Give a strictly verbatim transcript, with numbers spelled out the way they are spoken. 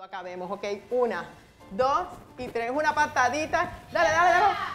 acabemos, ok. Una, dos y tres. Una patadita. Dale, dale, dale.